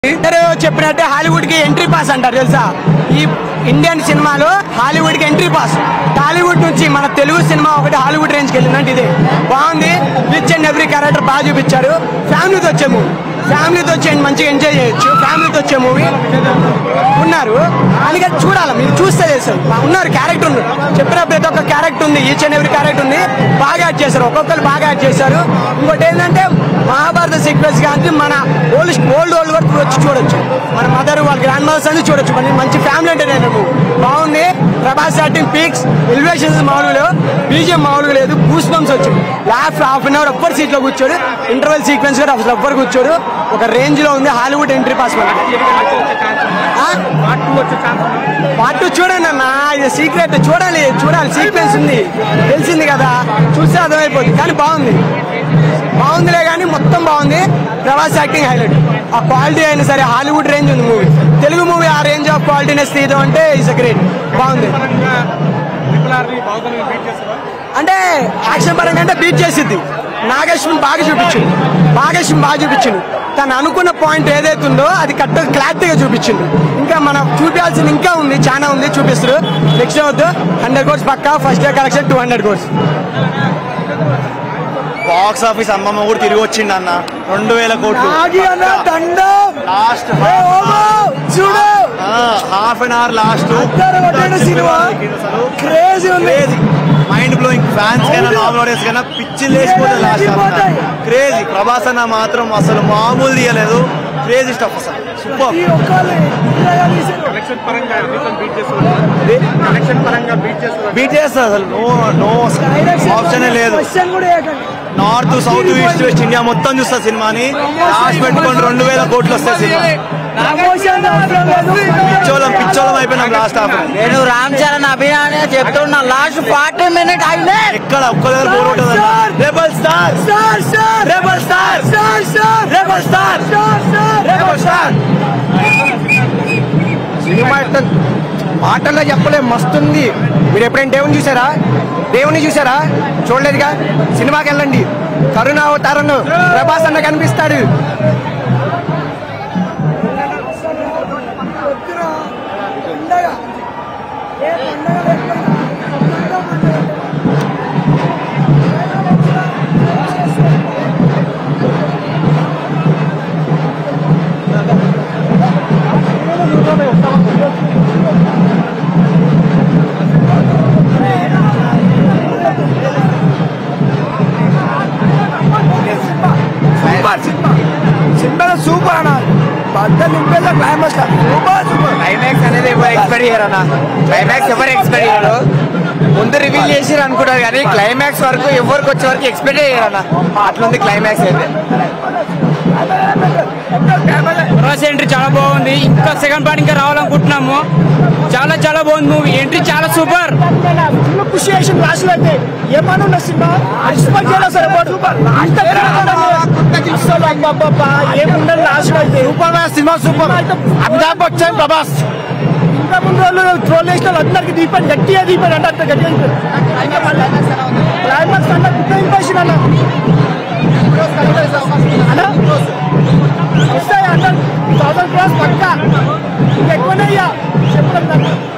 చెప్పినట్టే హాలీవుడ్ కి entry pass అంటారు తెలుసా. ఈ ఇండియన్ సినిమాలో హాలీవుడ్ కి ఎంట్రీ పాస్. టాలీవుడ్ నుంచి మన తెలుగు సినిమా ఒకటి హాలీవుడ్ రేంజ్కి వెళ్ళిందంటే ఇదే బాగుంది. రిచ్ అండ్ ఎవ్రీ క్యారెక్టర్ బాగా చూపించారు. ఫ్యామిలీతో వచ్చే మూవీ, ఫ్యామిలీతో వచ్చి మంచిగా ఎంజాయ్ చేయొచ్చు. ఫ్యామిలీతో వచ్చే మూవీ ఉన్నారు, అందుకని చూడాలి. మీరు చూస్తే చేస్తారు ఉన్నారు. క్యారెక్టర్ ఉంది, చెప్పిన ప్రతి ఒక్క క్యారెక్టర్ ఉంది, ఈచ్ అండ్ ఎవ్రీ క్యారెక్టర్ ఉంది. బాగా యాడ్ చేశారు, ఒక్కొక్కరు బాగా యాడ్ చేశారు. ఇంకోటి ఏంటంటే మహాభారత సీక్వెన్స్ కానీ మన ఓల్డ్ వరకు వచ్చి చూడొచ్చు. మన మదర్ వాళ్ళ గ్రాండ్ మదర్స్ అని చూడొచ్చు. మంచి ఫ్యామిలీ ఎంటర్టైనర్ బాగుంది. ప్రభాస్ యాక్టింగ్ పీక్స్, ఎలివేషన్స్ మామూలు, బీజిఎం మామూలుగా లేదు. గూస్ బంప్స్ వచ్చింది. లాస్ట్ హాఫ్ అన్ అవర్ ఎవ్వరు సీట్లో కూర్చోడు. ఇంటర్వెల్ సీక్వెన్స్ కూడా అసలు ఎవ్వరు కూర్చోడు. ఒక రేంజ్ లో ఉంది. Hollywood entry pass. పార్ట్ 2 చూడండి అన్న, ఇది సీక్రెట్. చూడాలి సీక్వెన్స్ ఉంది, తెలిసింది కదా, చూస్తే అర్థమైపోతుంది. కానీ బాగుందిలే కానీ మొత్తం బాగుంది. Prabhas acting highlight. ఆ క్వాలిటీ అయినా సరే హాలీవుడ్ రేంజ్ ఉంది మూవీ. తెలుగు మూవీ ఆ రేంజ్ ఆఫ్ క్వాలిటీనెస్ తీయడం అంటే ఇట్స్ గ్రేట్. బాగుంది. అంటే యాక్షన్ పరంగా అంటే బీట్ చేసిద్ది. నాగేశ్వరం బాగా చూపించింది. తను అనుకున్న పాయింట్ ఏదైతే ఉందో అది కరెక్ట్ క్లారిటీగా చూపించింది. ఇంకా మనం చూపించాల్సింది ఇంకా ఉంది, చాలా ఉంది, చూపిస్తారు. నెక్స్ట్ వద్దు 100 crores పక్కా. First day collection 200 crores. Box office అమ్మమ్మ కూడా తిరిగి వచ్చింది అన్న. 2000 కోట్లు last half an hour last mind blowing. Fans కైనా నార్మల్ ఆడియన్స్ కైనా పిచ్చి లేచిపోతుంది లాస్ట్. క్రేజీ. ప్రభాస్ అన్న మాత్రం అసలు మామూలు తీయలేదు. క్రేజీ స్టఫ్ అసలు సూపర్. బీట్ చేస్తారు అసలు. నో ఆప్షన్ లేదు. North South East West India మొత్తం చూస్తా సినిమాని. లాస్ట్ పెట్టుకొని 2000 కోట్లు వస్తాయి సినిమా. పిచ్చోళం అయిపోయినాం లాస్ట్ హాఫ్. నేను రామ్ చరణ్ అభిమాని చెప్తున్నా. లాస్ట్ 40 minutes అయితే ఎక్కడ ఒక్క దగ్గర బోర్ ఉంటుంది. రెబల్ స్టార్ సినిమా మాటల్లో చెప్పలే, మస్తుంది. మీరు ఎప్పుడైనా దేవుని చూసారా? చూడలేదుగా. సినిమాకి వెళ్ళండి. కరుణావతారంలో ప్రభాస్ అన్న కనిపిస్తాడు. సూపర్ అన్న. క్లైమాక్స్ అనేది ఎవరు ఎక్స్పెక్ట్ చేయరు అన్న. క్లైమాక్స్ ఎవరు ఎక్స్పెక్ట్ చేయరు. ముందు రివీల్ చేసిరు అనుకుంటారు కానీ క్లైమాక్స్ వరకు ఎవరికి వచ్చే వరకు ఎక్స్పెక్ట్ చేయరు అన్న. అట్లుంది క్లైమాక్స్ అయితే. ప్రభాస్ ఎంట్రీ చాలా బాగుంది. ఇంకా సెకండ్ పార్ట్ ఇంకా రావాలనుకుంటున్నాము. చాలా బాగుంది మూవీ. ఎంట్రీ చాలా సూపర్. ఖుషి చేసిన లాస్ట్ లో అయితే ఏమన్నా ఉన్న సినిమా ఏముండాలి లాస్ట్ లో అయితే. Cinema super. అమితాబ్ బచ్చన్ ప్రభాస్ ఇంకా ముందు రోజులు ట్రోల్ చేసిన అందరికి దీపాన్ని గట్టిగా అంటే అంత గట్టిగా క్లైమాక్స్ అన్న గుడ్ ఇంప్రెషన్ అన్న. వస్తాయి 100,000 crores పక్కా. ఇంకా ఎక్కువనే చెప్పడం